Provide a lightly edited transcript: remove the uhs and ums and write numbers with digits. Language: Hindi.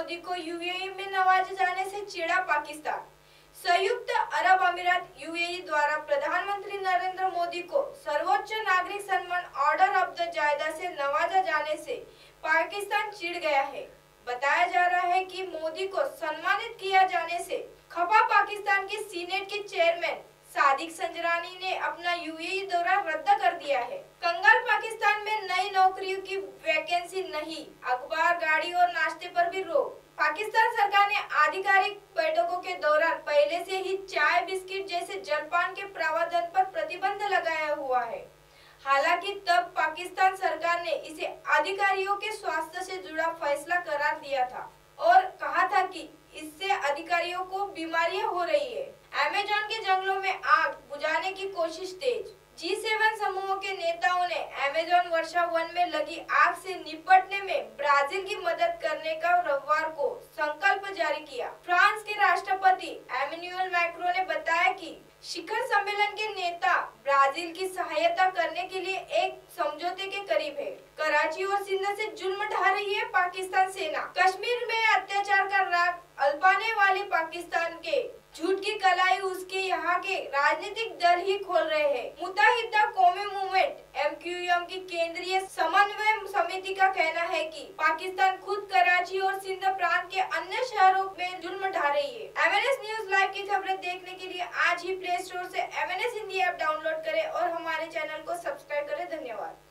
मोदी को यूएई में नवाजे जाने से चिढ़ा पाकिस्तान। संयुक्त अरब अमीरात यूएई द्वारा प्रधानमंत्री नरेंद्र मोदी को सर्वोच्च नागरिक सम्मान ऑर्डर ऑफ द जायदा से नवाजा जाने से पाकिस्तान चिढ़ गया है। बताया जा रहा है कि मोदी को सम्मानित किया जाने से खफा पाकिस्तान के सीनेट के चेयरमैन सादिक संजरानी ने अपना यूएई दौरा रद्द कर दिया है। कंगाल पाकिस्तान में नई नौकरियों की वैकेंसी नहीं, अखबार, गाड़ी और नाश्ते पर भी रोक। पाकिस्तान सरकार ने आधिकारिक बैठकों के दौरान पहले से ही चाय बिस्किट जैसे जलपान के प्रावधान पर प्रतिबंध लगाया हुआ है। हालांकि तब पाकिस्तान सरकार ने इसे अधिकारियों के स्वास्थ्य से जुड़ा फैसला करार दिया था और कहा था कि इससे अधिकारियों को बीमारियां हो रही है। अमेज़न के जंगलों में आग बुझाने की कोशिश तेज। G7 समूह के नेताओं ने अमेज़न वर्षा वन में लगी आग से निपटने में ब्राजील की मदद करने का रविवार को संकल्प जारी किया। फ्रांस के राष्ट्रपति एमेनुएल मैक्रों ने बताया कि शिखर सम्मेलन के नेता ब्राजील की सहायता करने के लिए एक समझौते के करीब है। कराची और सिंध से जुल्म ढा रही है पाकिस्तान सेना। कश्मीर में अत्याचार का राग अल्पाने वाले पाकिस्तान के झूठ की कलाई उसके यहाँ के राजनीतिक दल ही खोल रहे हैं। मुत्तहिदा कौमी मूवमेंट MQM की केंद्रीय समन्वय समिति का कहना है कि पाकिस्तान खुद कराची और सिंध प्रांत के अन्य शहरों में जुल्म ढा रही है। MNS न्यूज लाइव की खबरें देखने के लिए आज ही प्ले स्टोर से MNS हिंदी ऐप डाउनलोड करें और हमारे चैनल को सब्सक्राइब करें। धन्यवाद।